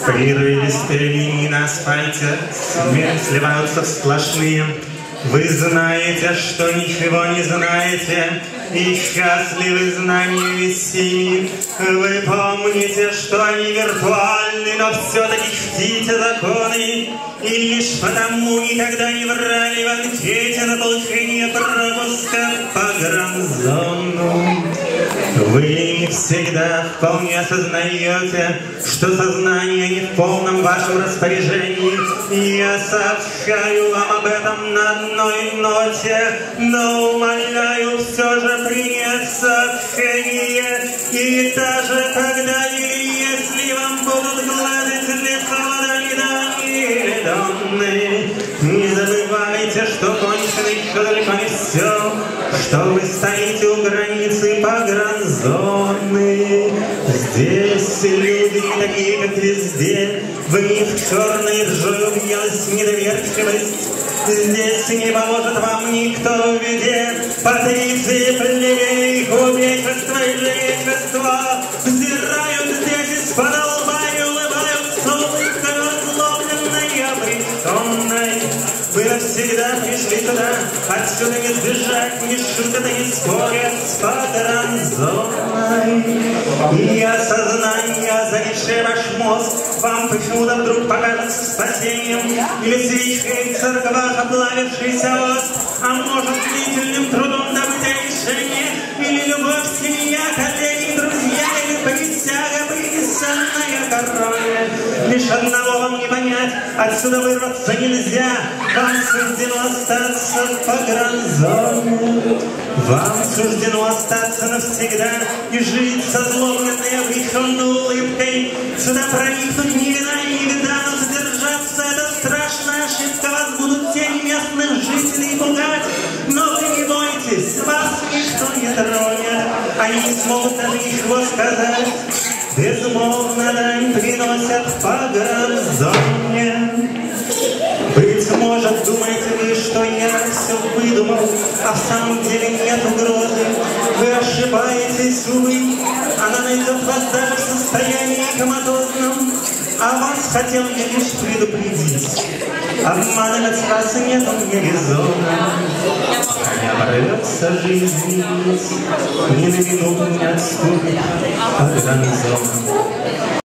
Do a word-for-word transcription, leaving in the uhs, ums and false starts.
Прерывистые линии на асфальте сливаются в сплошные. Вы знаете, что ничего не знаете, и счастливы знания весенние. Вы помните, что они виртуальны, но все-таки чтите законы, и лишь потому никогда не врали в анкете на получение пропуска в погранзону. Вы не всегда вполне осознаете, что сознание не в полном вашем распоряжении, и я сообщаю вам об этом на одной ноте, но умоляю все же принять сообщение, и даже когда или если вам будут гладить лицо водами недавние, не забывайте, что кончено еще далеко не все, что вы стоите у границы погранзоны. Здесь люди не такие, как везде, в них черной ржой убьелась недоверчивость. Здесь не поможет вам никто в беде, патриции, плебей, купечество и жречество взирают здесь из-под лба и улыбаются улыбкой озлобленной и обреченной. Вы навсегда пришли туда, отсюда не сбежать, ни шутят, ни спорят с погранзоной. И осознание, занесшее ваш мозг, вам почему-то вдруг покажется спасением, или свечкой в церквах оплавившийся воск, а может длительным трудом добытое решение, или любовь, семья, коллеги, друзья, или присяга, принесенная короне. Лишь одного вам не понять, отсюда вырваться нельзя, вам суждено остаться в погранзоне. Вам суждено остаться навсегда и жить со злобленной обреченной улыбкой. Сюда проникнуть ни вина и ни беда, но задержаться — это страшная ошибка. Вас будут тени местных жителей пугать, но вы не бойтесь, вас ничто не тронет. Они не смогут даже ничего сказать. Безмолвно дань приносят в погранзоне. Быть может, думаете вы, что я все выдумал, а в самом деле нет угрозы. Вы ошибаетесь, увы, она найдет вас даже в состоянии коматозном. А вас хотел я лишь предупредить. Обманывать вас нет у меня резона. Не оборвется жизнь, ни на минуту не отступит погранзона.